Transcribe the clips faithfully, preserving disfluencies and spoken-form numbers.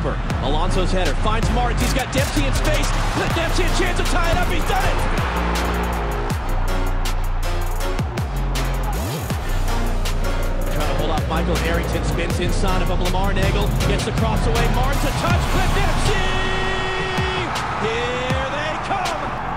Cooper. Alonso's header finds Martins. He's got Dempsey in space. Dempsey a chance to tie it up. He's done it. Trying to pull up Michael Harrington. Spins inside of him. Lamar Nagel gets the cross away. Martins a touch. Clip Dempsey. Here they come.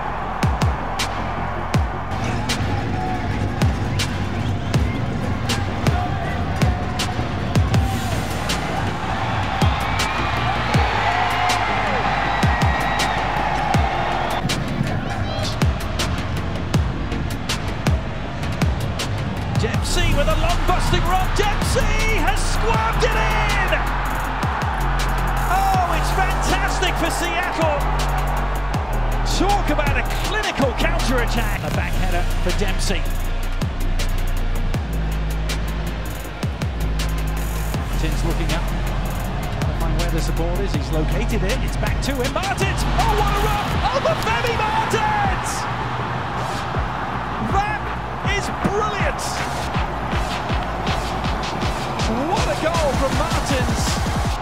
Dempsey with a long busting run. Dempsey has squabbed it in! Oh, it's fantastic for Seattle. Talk about a clinical counter-attack. A back header for Dempsey. Martins looking up. Trying to find where the support is. He's located it. It's back to him. Martins! Oh, what a run! Oh, the Femi Martins! That is brilliant! What a goal from Martins!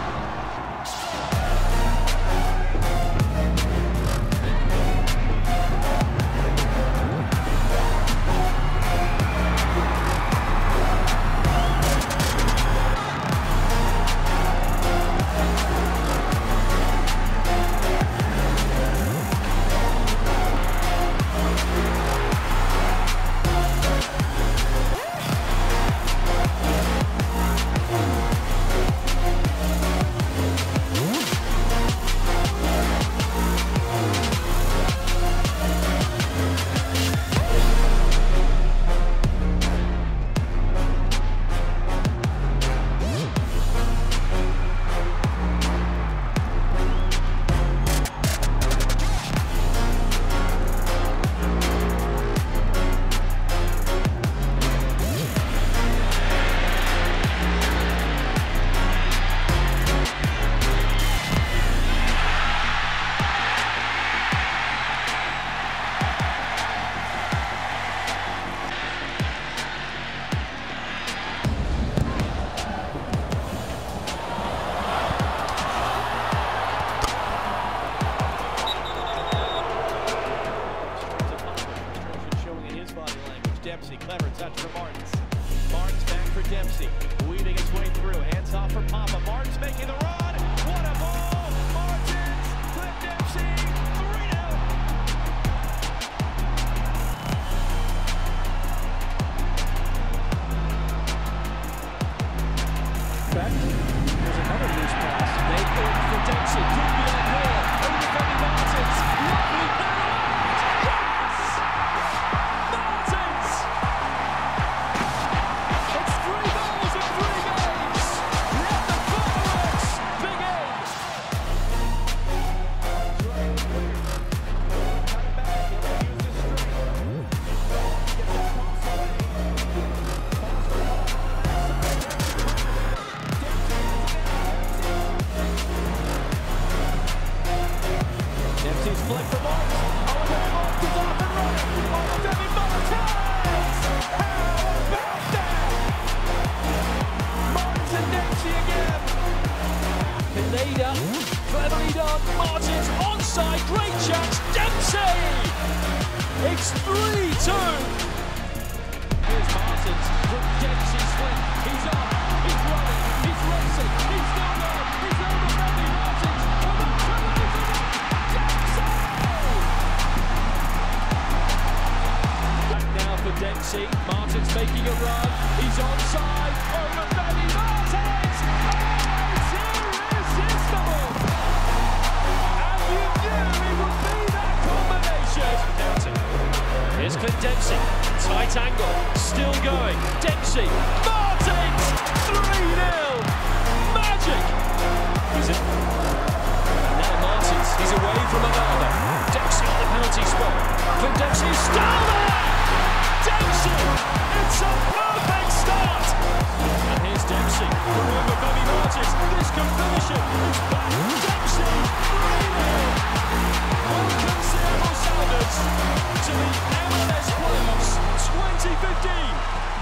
Dempsey, clever touch for Martins. Martins back for Dempsey, weaving its way through. Hands off for Papa. Martins making the run. What a ball! Martins, Cliff Dempsey, three nil. There's another loose pass. They pull for Dempsey. Could be on goal. Over to Femi Martins. Lovely penalty. Flick for Martins. Oh, and Martins off and running. Oh, Femi Martins! How about that? Martins and Dempsey again. Pineda, cleverly done. Martins onside, great chance. Dempsey! It's three two. Here's Martins from Dempsey's flick. He's on. He's running. He's racing. He's going on. He's over Femi Martins. Dempsey, Martins making a run, he's onside, over Femi Martins! Oh, it's irresistible! And you knew it would be that combination! Here's Clint Dempsey, tight angle, still going, Dempsey, Martins! three nil! Magic! Is it? And now Martins, he's away from Alaba. Dempsey on the penalty spot. Clint Dempsey is still there! Dempsey! It's a perfect start! And here's Dempsey. Remember Femi Martins. This can finish it. It's back. Dempsey! three nil! Welcome Seattle Sounders to the M L S Playoffs twenty fifteen.